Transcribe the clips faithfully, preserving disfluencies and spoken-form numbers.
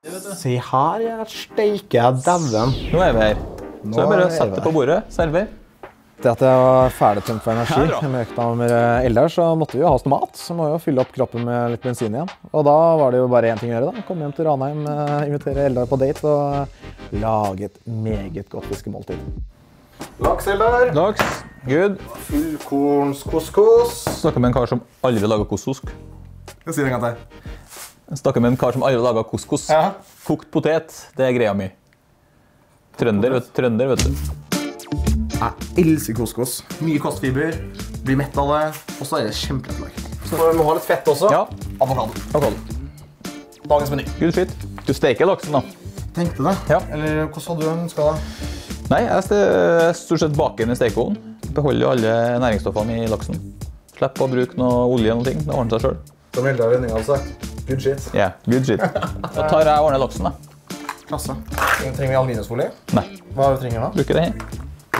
Se her, jeg steiker jeg dæven. Nå er vi her. Så jeg bare setter det på bordet, server. Etter at jeg var ferdig tømt for energi med økta nummer elleve, så måtte vi jo ha oss noe mat. Så må vi jo fylle opp kroppen med litt bensin igjen. Og da var det jo bare en ting å gjøre da. Komme hjem til Ranheim, invitere Eldar på date og lage et meget godt fiskemåltid. Laks, Eldar. Laks. Good. Fullkorns couscous. Snakker med en kar som aldri lager couscous. Jeg sier det en gang til. Snakker med en kar som aldri lager couscous. Ja. Kokt potet, det er greia mi. Trønder, vet, trønder, vet du. Jeg elsker couscous. Mye kostfiber, blir mett av det, og så er det kjempelett lag. Så vi må ha litt fett også. Ja. Avokado. Avokado. Dagens meny. Good shit. Du steker laksen da. Tenkte det. Ja. Eller hvordan hadde du ønsket det? Nei, jeg er stort sett baker den i stekeovnen. Beholder alle næringsstoffene i laksen. Slipp å bruke noe olje eller noe, det ordner seg selv. Som Eldar Vending hadde sagt. Good shit. Ja, yeah, good shit. Da tar jeg ordner laksen da. Klasse. Trenger vi aluminiumsfolie? Nei. Hva er det vi trenger da? Bruker det her.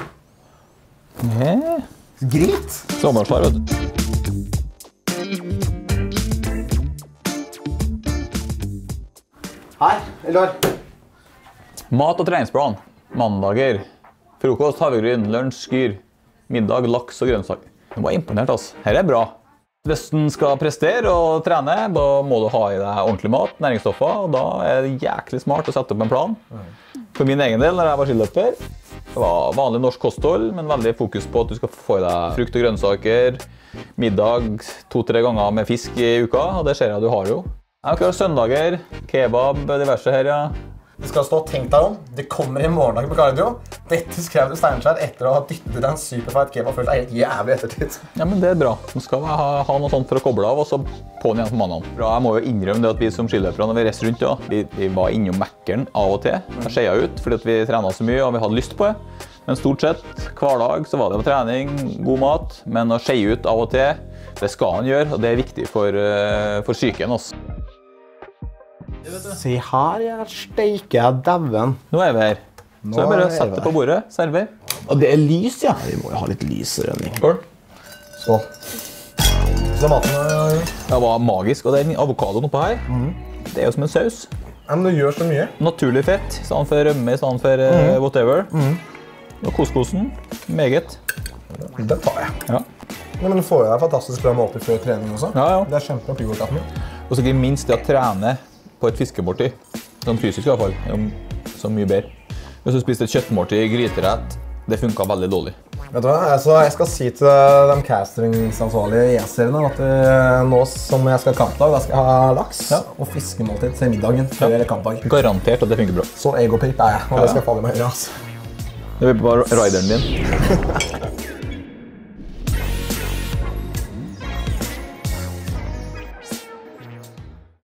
Ja. Grit! Sommersvar, vet du. Her, Eldar. Mat- og treningsplan. Mandager. Frokost, havregryn, lunsj, skyr. Middag, laks og grønnsak. Jeg var imponert, altså. Her er bra. Hvis du skal prestere og trene, da må du ha i deg ordentlig mat, næringsstoffer, og da er det jæklig smart å sette opp en plan. For min egen del, når jeg var skiløper, det var vanlig norsk kosthold, men veldig fokus på at du skal få i deg frukt og grønnsaker, middag to-tre ganger med fisk i uka, og det ser jeg du har jo. Jeg har søndager, kebab, diverse her, ja. Det skal stå tenk deg om. Det kommer en morgendag på cardio. Dette skrev du Steinkjer etter å ha dyttet deg en superfight kebab følt deg helt jævlig ettertid. Ja, men det er bra. Man skal ha, ha noe sånt for å koble av, og så på den igjen på mandagen. Bra, jeg må jo innrømme det at vi som skiløpere, når vi reiste rundt, ja, vi, vi var innom Mækkern av og til. Jeg skeia ut, fordi at vi trenet så mye, og vi hadde lyst på det. Men stort sett, hver dag så var det på trening, god mat, men å skeie ut av og til, det skal han gjøre, og det er viktig for, for psyken også. Se her, jeg steiker jeg dæven. Nå er vi her. Så jeg bare setter det på bordet, server. Og det er lys, ja. Vi må jo ha litt lys i rønning. Skål. Skål. Så maten... Det var magisk, og den avokadoen oppe her, mm. det er jo som en saus. Ja, men det gjør så mye. Naturlig fett, i stedet for rømme, i stedet for mm. uh, whatever. Mm. Og couscousen, meget. Den tar jeg. Ja. Men du får jo deg fantastisk bra måltid før trening også. Ja, ja. Det er kjempe pre-workouten min. Og så ikke minst det å trene på et fiskemåltid, sånn fysisk i hvert fall, så mye bedre. Hvis du spiste et kjøttmåltid i gryterett, det funket veldig dårlig. Vet du hva, altså, jeg skal si til de casteringsansvarlige E-seriene at nå som jeg skal kampdag, da skal jeg ha laks ja. og fiskemåltid til middagen før ja. kampdag. Garantert at det funker bra. Så ego-pip er jeg, og ja, ja. det skal falle meg gjøre, altså. Det blir bare rideren din.